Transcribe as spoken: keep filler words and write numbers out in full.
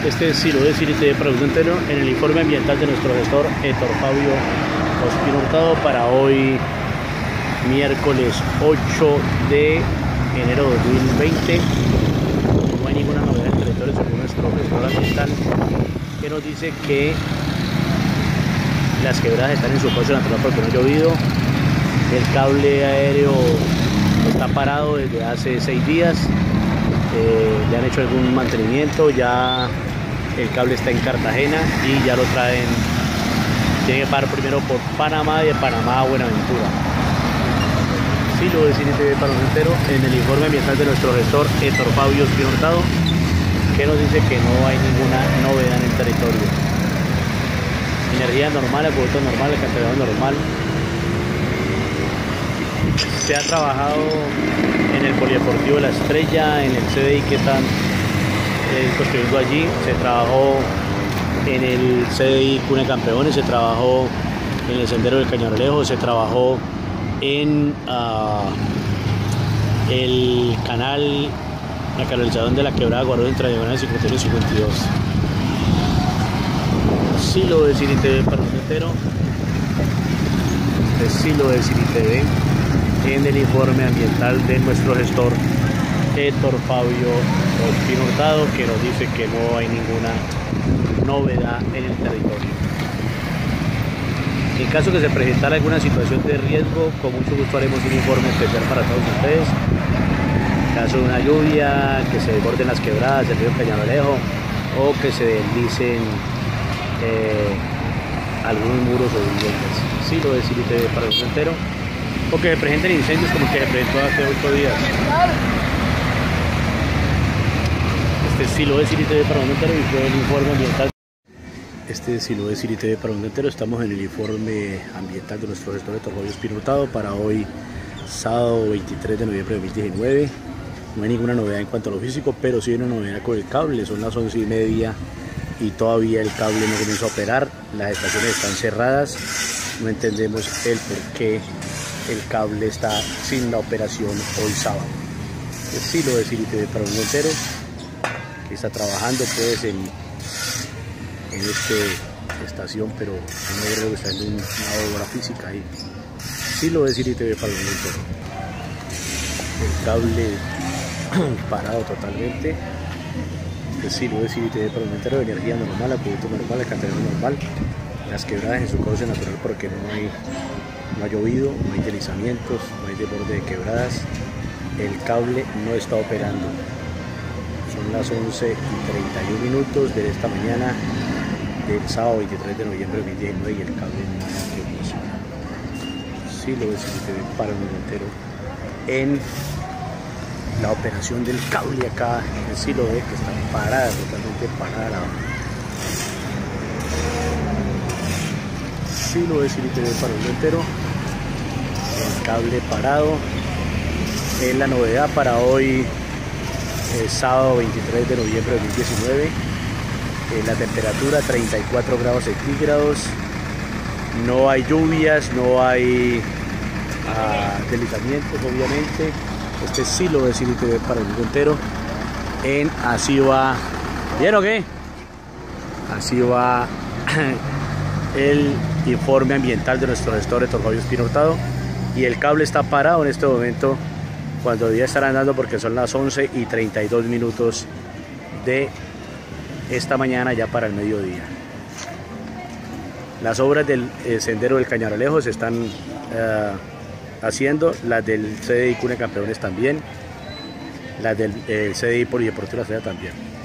Este es Silo de Ciri T V para Producción Entero en el informe ambiental de nuestro gestor Héctor Fabio Ospino Hurtado para hoy, miércoles ocho de enero de dos mil veinte. No hay ninguna novedad en el territorio según nuestro gestor ambiental, que nos dice que las quebradas están en su cauce natural porque no ha llovido. El cable aéreo está parado desde hace seis días. Eh, le han hecho algún mantenimiento, ya el cable está en Cartagena y ya lo traen, tiene que parar primero por Panamá y de Panamá a Buenaventura. Silo de Ciri T V para un entero en el informe ambiental de nuestro gestor Héctor Fabio Ospino Hurtado, que nos dice que no hay ninguna novedad en el territorio. Energía normal, acueducto normal, alcantarillado normal. Se ha trabajado en el Polideportivo La Estrella, en el C D I que están eh, construyendo allí. Se trabajó en el C D I Cuna de Campeones, se trabajó en el Sendero del Cañaralejo, se trabajó en uh, el canal, la canalización de la Quebrada Guardo entre diagonal cincuenta y uno y cincuenta y dos. Silo de Ciri T V para un entero. Este es Silo de Ciri T V en el informe ambiental de nuestro gestor Héctor Fabio Ospino Hurtado, que nos dice que no hay ninguna novedad en el territorio. En caso que se presentara alguna situación de riesgo, con mucho gusto haremos un informe especial para todos ustedes. En caso de una lluvia, que se desborden las quebradas del río Cañaralejo o que se deslicen eh, algunos muros o viviendas. Silo de Ciri T V para el entero. O que se presenten incendios como el que se presentó hace ocho días. Este es Silo de Ciri T V para un entero y fue el informe ambiental. Este es Silo de Ciri T V para un entero. Estamos en el informe ambiental de nuestro gestor Héctor Fabio Ospino Hurtado para hoy, sábado veintitrés de noviembre de dos mil diecinueve. No hay ninguna novedad en cuanto a lo físico, pero sí hay una novedad con el cable. Son las once y media y todavía el cable no comienza a operar. Las estaciones están cerradas. No entendemos el por qué el cable está sin la operación hoy sábado. El Silo de Ciri T V para un entero, que está trabajando pues en, en esta estación, pero no creo que está haciendo una obra física ahí. Silo de Ciri T V para un entero. El cable parado totalmente. El Silo de Ciri T V para un entero, de energía normal, acueducto normal, alcantarillado normal. Las quebradas en su cauce natural porque no hay No ha llovido, no hay deslizamientos, no hay desborde de quebradas. El cable no está operando. Son las once y treinta y un minutos de esta mañana del sábado veintitrés de noviembre de dos mil diecinueve y el cable no funciona. Silo de Ciri T V para un entero en la operación del cable acá en el Silo de que está parada, totalmente parada. Silo de Ciri T V para un entero, el cable parado. Es la novedad para hoy, eh, sábado veintitrés de noviembre de dos mil diecinueve. Eh, la temperatura treinta y cuatro grados centígrados. No hay lluvias, no hay ah, deslizamientos obviamente. Este es Silo de Ciri T V para el mundo entero en Así va. ¿Bien o qué? Así va el informe ambiental de nuestro gestor Héctor Fabio Ospino Hurtado, y el cable está parado en este momento cuando debía estar andando porque son las once y treinta y dos minutos de esta mañana ya para el mediodía. Las obras del eh, Sendero del Cañaralejo se están eh, haciendo, las del C D I Cuna de Campeones también, las del eh, C D I Polideportivo La Estrella también.